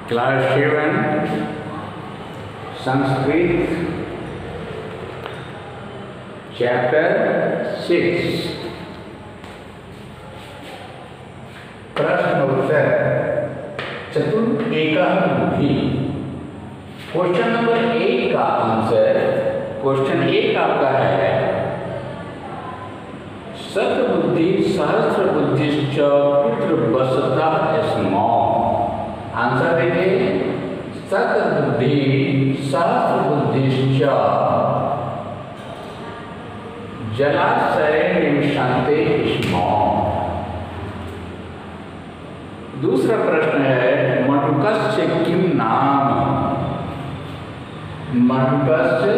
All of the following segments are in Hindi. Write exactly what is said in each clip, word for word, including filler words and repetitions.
Class seven Sanskrit chapter six प्रश्न उत्तर चतुर्थ एकः बुद्धि। क्वेश्चन नंबर एक का आंसर, क्वेश्चन एक आपका है सतबुद्धि सहस्र बुद्धिश्च पुत्र वसता स्म। आंसर देखिए, सतबुद्धि सहस्र बुद्धिश्च जलाशय निवसन्ते स्म। दूसरा प्रश्न है मधुकस्य किम नाम। मधुकस्य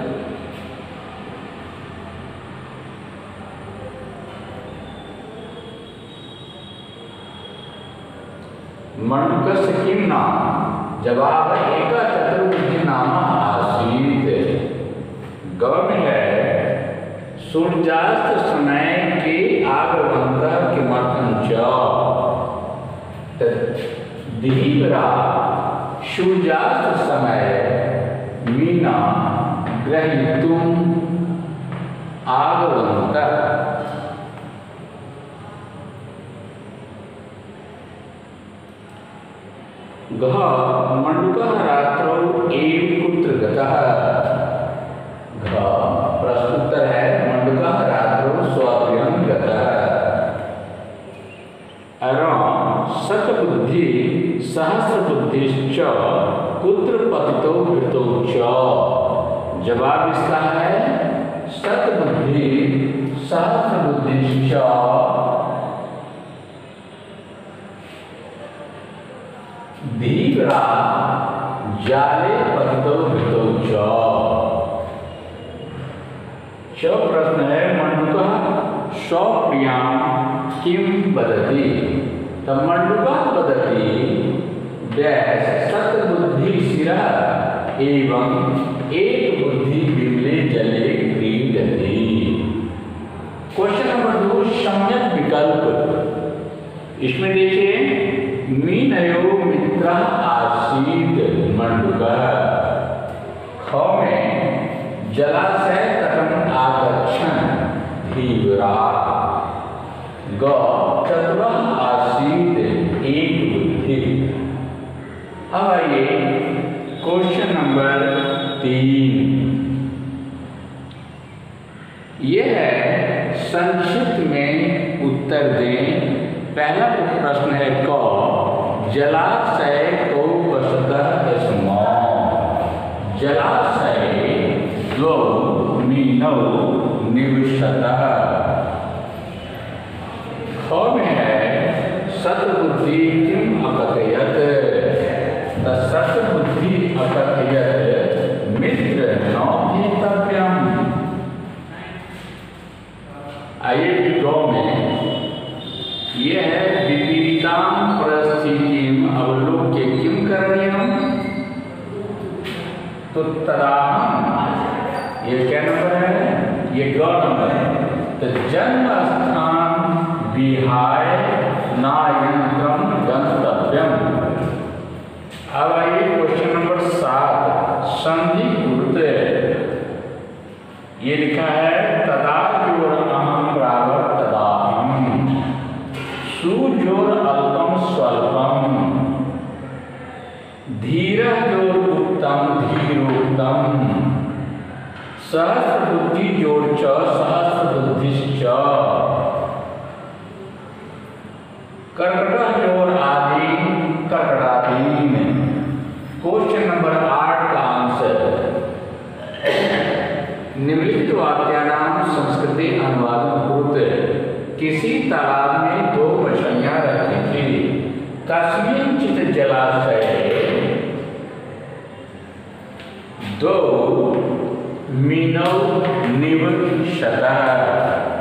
मधुकस्य किम नाम। जवाब एक चतुर्बुद्धि नाम आसीत। ग में है सूर्यास्त समय के आगमनतः किमर्थं च। दीवरा सूर्यास्त समय मीना ग्रहीतुम आगमनतः। गः मंडूकः रात्रौ एव कुत्र गतः। घ प्रश्नोत्तर है मंडूकः रात्रौ स्वगृहं गतः। अरं सतबुद्धि सहस्रबुद्धिश्च कुत्र पतितो मृतो च। जवाब इसका है सतबुद्धि सहस्रबुद्धिश्च दीवरा जाले पतितो मृतो च। च प्रश्न है मंडूकः स्वप्रियां किं वदति। तब मंडूकः वदति डैश सतबुद्धि शिरः एवं एक बुद्धि विमले जले क्रीडति। क्वेश्चन नंबर दो सम्यक विकल्प। इसमें देखिए मीनयो मित्रः आसीत् मंडूकः। ख में जलाशय तटं आगच्छन् धीवरा। ग चतुरः आसीत् एक बुद्धि। अब आइए क्वेश्चन नंबर तीन। यह है संक्षिप्त में उत्तर दें। पहला प्रश्न है क जलाशय को वसतः स्म। जलाशय द्वौ मीनौ निवसतः। ख में है सतबुद्धि किम अकथयत्। सतबुद्धि अकथयत् मित्र न भेतव्यम्। आइए गौ में यह है विपरीतां परिस्थितिं अवलोक्य किं करणीयम्। तो तदाहं, ये क्या नंबर है, ये ग नंबर है। तो जन्म स्थान विहाय नायंत्रम गंतव्यम। अब आइए क्वेश्चन नंबर सात संधि कुरुते। ये लिखा है तदा जोर अहम बराबर तदाहम। सुजोर अल्पम स्वल्पम। धीरः जोर उत्तम धीरोत्तम। सहस्र बुद्धि जोर च सहस्र बुद्धिश्च। कर्कटः जोर आदि कर्कटादीन। क्वेश्चन नंबर आठ का आंसर निम्नलिखित वाक्यानां संस्कृति अनुवाद कुरुते। किसी तालाब में दो मछलियां रहती थी। कस्मिंश्चित् जलाशये दो मीनौ निवसतः।